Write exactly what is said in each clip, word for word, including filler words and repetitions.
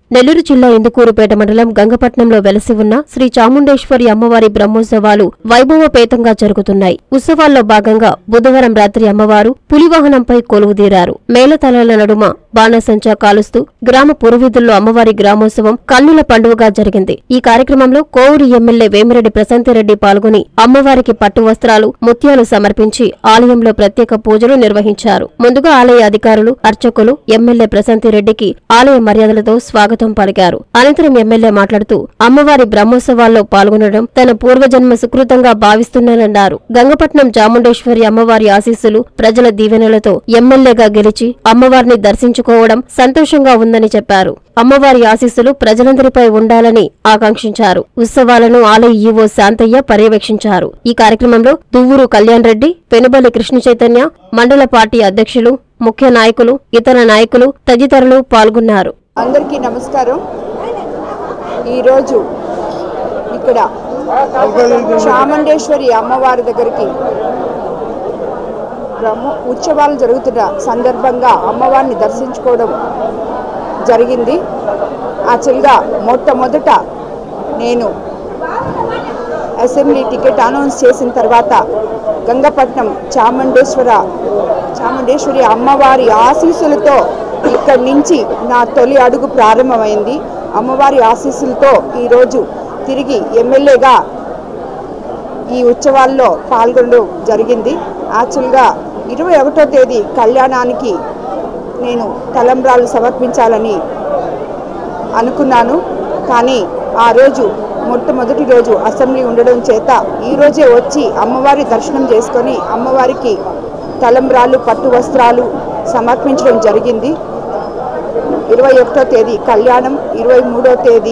నెల్లూరు జిల్లా ఇందుకూరుపేట మండలం గంగపట్నంలో వెలసి ఉన్న శ్రీ చాముండేశ్వరి అమ్మవారి బ్రహ్మోత్సవాలు వైభవపేతంగా జరుగుతున్నాయి. ఉత్సవాల్లో భాగంగా బుధవారం రాత్రి అమ్మవారు పులివాహనంపై కొలువుదీరారు. మేళతాళాల నడుమ బాణసంచా కాలుస్తూ గ్రామ పురవీధుల్లో అమ్మవారి గ్రామోత్సవం కన్నుల పండుగగా జరిగింది. ఈ కార్యక్రమంలో కోవూరు ఎమ్మెల్యే వేమిరెడ్డి ప్రశాంతిరెడ్డి పాల్గొని అమ్మవారికి పట్టు వస్త్రాలు, ముత్యాలు సమర్పించి ఆలయంలో ప్రత్యేక పూజలు నిర్వహించారు. ముందుగా ఆలయ అధికారులు, అర్చకులు ఎమ్మెల్యే ప్రశాంతిరెడ్డికి ఆలయ మర్యాదలతో స్వాగతం పలికారు. అనంతరం ఎమ్మెల్యే మాట్లాడుతూ అమ్మవారి బ్రహ్మోత్సవాల్లో పాల్గొనడం తన పూర్వజన్మ సుకృతంగా భావిస్తున్నానన్నారు. గంగపట్నం చాముండేశ్వరి అమ్మవారి ఆశీస్సులు, ప్రజల దీవెనలతో ఎమ్మెల్యేగా గెలిచి అమ్మవారిని దర్శించుకోవడం సంతోషంగా ఉందని చెప్పారు. అమ్మవారి ఆశీస్సులు ప్రజలందరిపై ఉండాలని ఆకాంక్షించారు. ఉత్సవాలను ఆలయ ఈవో శాంతయ్య పర్యవేక్షించారు. ఈ కార్యక్రమంలో దువ్వూరు కళ్యాణ్ రెడ్డి, పెనుబల్లి కృష్ణ చైతన్య, మండల పార్టీ అధ్యక్షులు, ముఖ్య నాయకులు, ఇతర నాయకులు తదితరులు పాల్గొన్నారు. అందరికీ నమస్కారం. ఈరోజు ఇక్కడ చాముండేశ్వరి అమ్మవారి దగ్గరికి బ్రహ్మ ఉత్సవాలు జరుగుతున్న సందర్భంగా అమ్మవారిని దర్శించుకోవడం జరిగింది. యాక్చువల్గా మొట్టమొదట నేను అసెంబ్లీ టికెట్ అనౌన్స్ చేసిన తర్వాత గంగపట్నం చాముండేశ్వర చాముండేశ్వరి అమ్మవారి ఆశీస్సులతో ఇక్కడి నుంచి నా తొలి అడుగు ప్రారంభమైంది. అమ్మవారి ఆశీస్సులతో ఈరోజు తిరిగి ఎమ్మెల్యేగా ఈ ఉత్సవాల్లో పాల్గొనడం జరిగింది. యాక్చువల్గా ఇరవై ఒకటో తేదీ కళ్యాణానికి నేను తలంబ్రాలు సమర్పించాలని అనుకున్నాను. కానీ ఆ రోజు మొట్టమొదటి రోజు అసెంబ్లీ ఉండడం చేత ఈరోజే వచ్చి అమ్మవారి దర్శనం చేసుకొని అమ్మవారికి తలంబ్రాలు, పట్టు వస్త్రాలు సమర్పించడం జరిగింది. ఇరవై ఒకటో తేదీ కళ్యాణం, ఇరవై మూడో తేదీ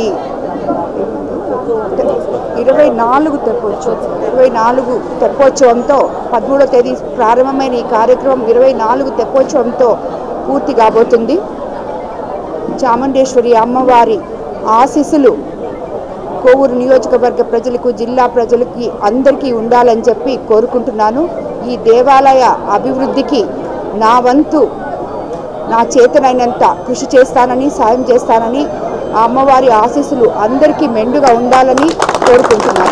ఇరవై నాలుగు తెప్పోత్సవం ఇరవై నాలుగు తెప్పోత్సవంతో పదమూడో తేదీ ప్రారంభమైన ఈ కార్యక్రమం ఇరవై నాలుగు తెప్పోత్సవంతో పూర్తి కాబోతుంది. చాముండేశ్వరి అమ్మవారి ఆశీస్సులు కోవూరు నియోజకవర్గ ప్రజలకు, జిల్లా ప్రజలకి అందరికీ ఉండాలని చెప్పి కోరుకుంటున్నాను. ఈ దేవాలయ అభివృద్ధికి నా వంతు నా చేతనైనంత కృషి చేస్తానని, సాయం చేస్తానని, ఆ అమ్మవారి ఆశీస్సులు అందరికీ మెండుగా ఉండాలని కోరుకుంటున్నాను.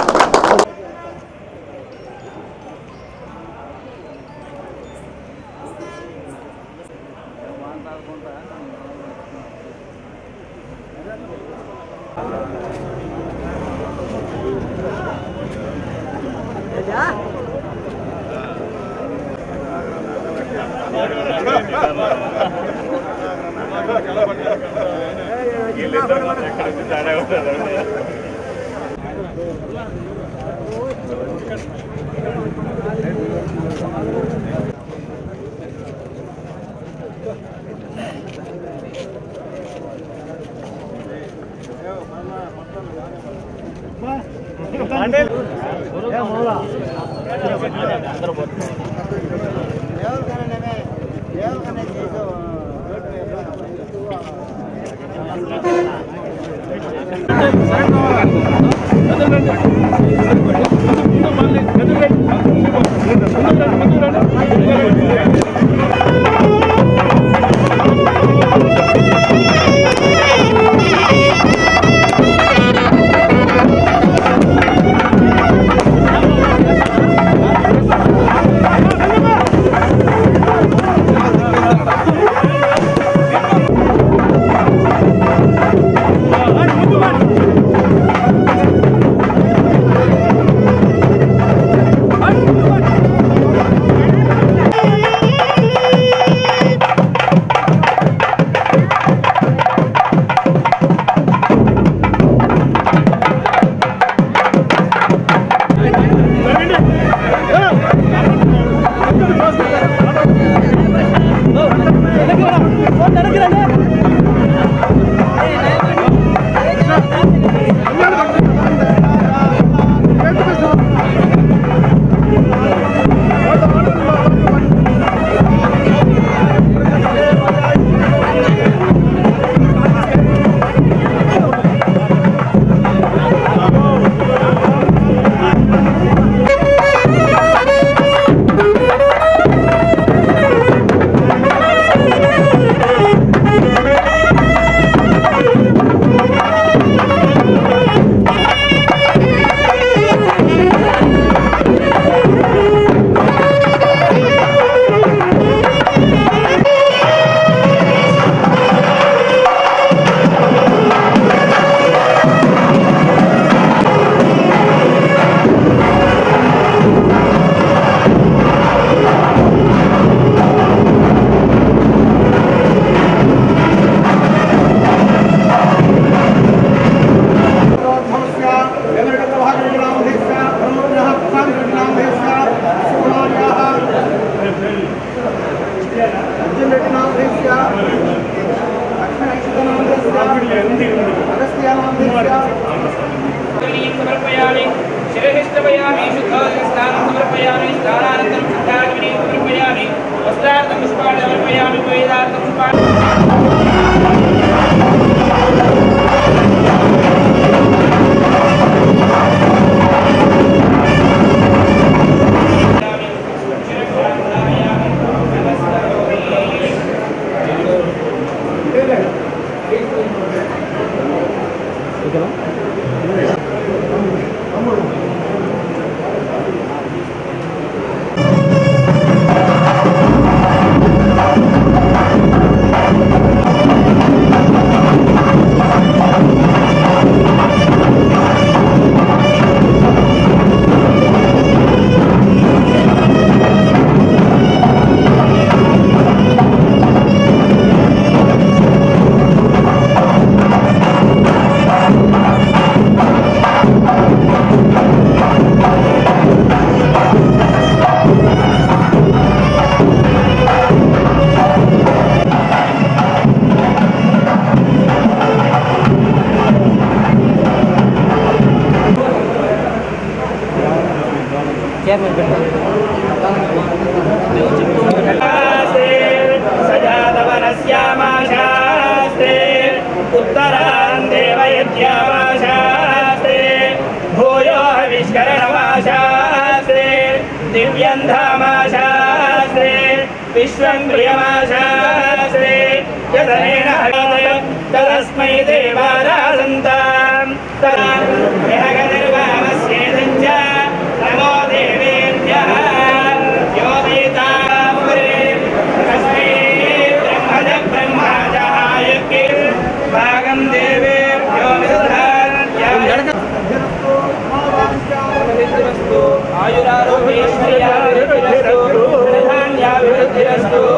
समर्पयामि शिरहिष्टवयामि शुद्धोदकस्नानं समर्पयामि स्नानानन्तरं शुद्धाग्निं समर्पयामि वस्त्रार्थं पुष्पाणि समर्पयामि वेदार्थं पुष्पाणि सजातवनस्यामाशास्ते उत्तरान् देवयज्ञामाशास्ते भूयो हविष्करणमाशास्ते दिव्यन्धामाशास्ते विश्वं प्रियमाशास्ते यदनेन तदस्मै देवारासन्तां तदान्यगनिर्वामस्येदञ्च नमो देवेभ्यः भागं देवेभ्यो विदधान्यास्तु आयुरारोग्यैश्वर्याभिवृद्धिरस्तु धनधान्याभिवृद्धिरस्तु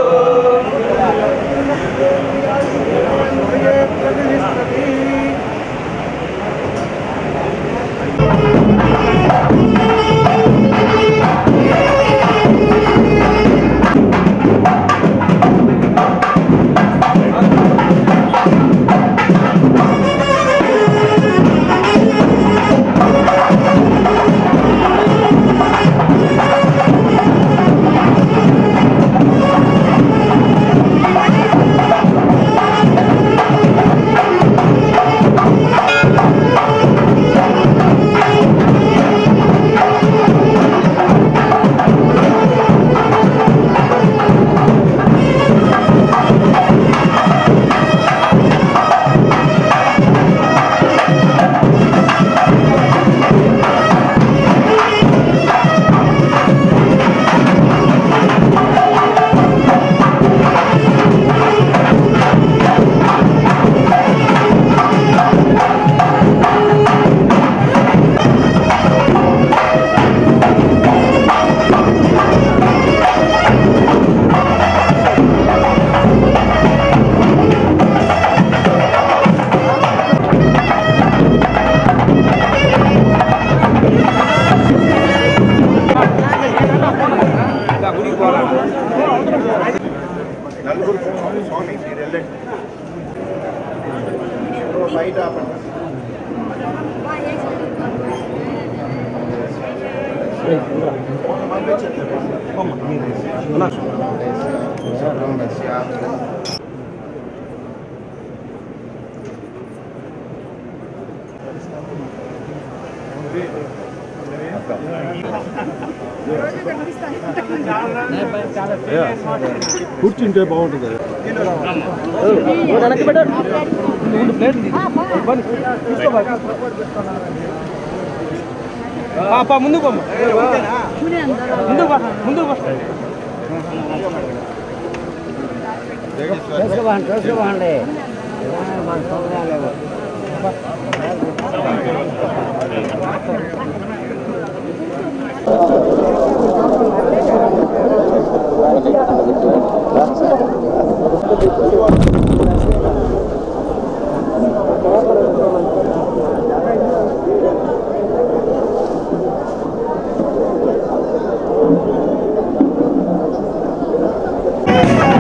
కూర్చుంటే బాగుంటుంది. ముందుకు ముందుకు ముందుకు బాగుండే Thank you.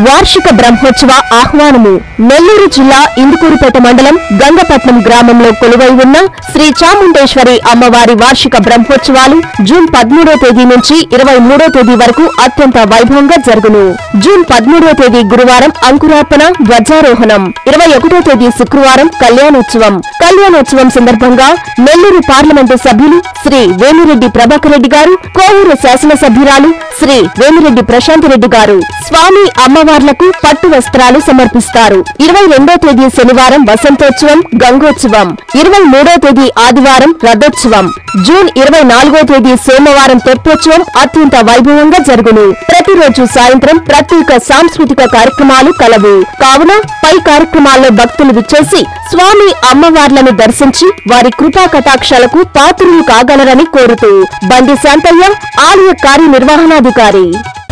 వార్షిక బ్రహ్మోత్సవ ఆహ్వానము. నెల్లూరు జిల్లా ఇందుకూరుపేట మండలం గంగపట్నం గ్రామంలో కొలువై ఉన్న శ్రీ చాముండేశ్వరి అమ్మవారి వార్షిక బ్రహ్మోత్సవాలు జూన్ పదమూడో తేదీ నుంచి ఇరవై మూడో తేదీ వరకు అత్యంత వైభవంగా జరుగును. జూన్ పదమూడో తేదీ గురువారం అంకురార్పణ, ధ్వజారోహణం. ఇరవై ఒకటో తేదీ శుక్రవారం కళ్యాణోత్సవం. కళ్యాణోత్సవం సందర్భంగా నెల్లూరు పార్లమెంటు సభ్యులు శ్రీ వేమిరెడ్డి ప్రభాకర్ రెడ్డి గారు, కోవూరు శాసనసభ్యురాలు శ్రీ వేమిరెడ్డి ప్రశాంత్ రెడ్డి గారు స్వామి అమ్మవార్లకు పట్టు వస్త్రాలు సమర్పిస్తారు. ఇరవై రెండో తేదీ శనివారం వసంతోత్సవం, గంగోత్సవం. ఇరవై మూడో తేదీ ఆదివారం రథోత్సవం. జూన్ ఇరవై నాలుగో తేదీ సోమవారం తెప్పోత్సవం అత్యంత వైభవంగా జరుగును. ప్రతిరోజు సాయంత్రం ప్రత్యేక సాంస్కృతిక కార్యక్రమాలు కలవు. కావున పై కార్యక్రమాల్లో భక్తులు విచ్చేసి స్వామి అమ్మవార్లను దర్శించి వారి కృపా కటాక్షాలకు పాత్రులు కాగలరని కోరుతూ బండి శాంతయ్య, ఆలయ కార్యనిర్వహణాధికారి.